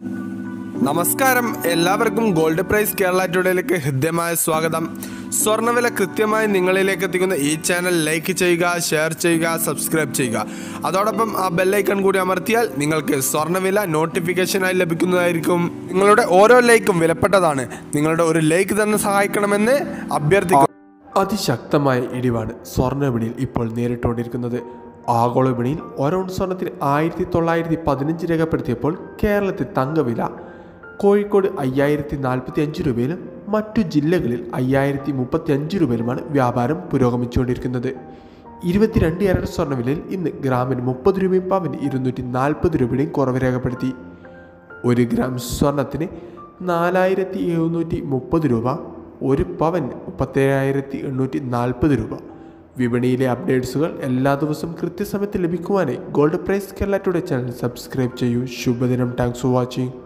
നമസ്കാരം, എല്ലാവർക്കും gold price Kerala ടുഡേയിലേക്ക് ഹൃദ്യമായ സ്വാഗതം. സ്വർണ്ണവില കൃത്യമായി നിങ്ങളിലേക്ക് എത്തിക്കുന്ന ഈ ചാനൽ ലൈക്ക് ചെയ്യുക, ഷെയർ ചെയ്യുക, സബ്സ്ക്രൈബ് ചെയ്യുക. അതോടൊപ്പം ആ ബെല്ലൈക്കൺ കൂടി അമർത്തിയാൽ നിങ്ങൾക്ക് സ്വർണ്ണവില നോട്ടിഫിക്കേഷനായി ലഭിക്കുന്നതായിരിക്കും. നിങ്ങളുടെ ഓരോ ലൈക്കും വിലപ്പെട്ടതാണ്. നിങ്ങളുടെ ഒരു ലൈക്ക് തന്നെ സഹായിക്കണമെന്ന് അഭ്യർത്ഥിക്കുന്നു. അതിശക്തമായ ഇടിവാണ് സ്വർണ്ണവിപണിയിൽ ഇപ്പോൾ നേരിട്ടുകൊണ്ടിരിക്കുന്നത്. ആഗോള വിപണിയിൽ ഒരൗൺസ് സ്വർണ്ണത്തിന് 1915 രേഖപ്പെടുത്തിയപ്പോൾ കേരളത്തിൽ തങ്കവില കോഴിക്കോട് 5045 രൂപയിലും മറ്റു ജില്ലകളിൽ 5035 രൂപയിലുമാണ് വ്യാപാരം പുരോഗമിച്ചുകൊണ്ടിരിക്കുന്നത്. 22 ക്യാരറ്റ് സ്വർണ്ണവിലയിൽ ഇന്ന് ഗ്രാമിന് 30 രൂപയും പവന് 240 രൂപയുടെയും കുറവ് രേഖപ്പെടുത്തി. 1 ഗ്രാം സ്വർണത്തിന് 4730 രൂപ, 1 പവന് 37,840 രൂപ. വിപണിയിലെ അപ്ഡേറ്റ്സുകൾ എല്ലാ ദിവസവും കൃത്യസമയത്ത് ലഭിക്കുവാനായി gold price Kerala today channel subscribe ചെയ്യൂ. ശുഭദിനം. Thanks for watching.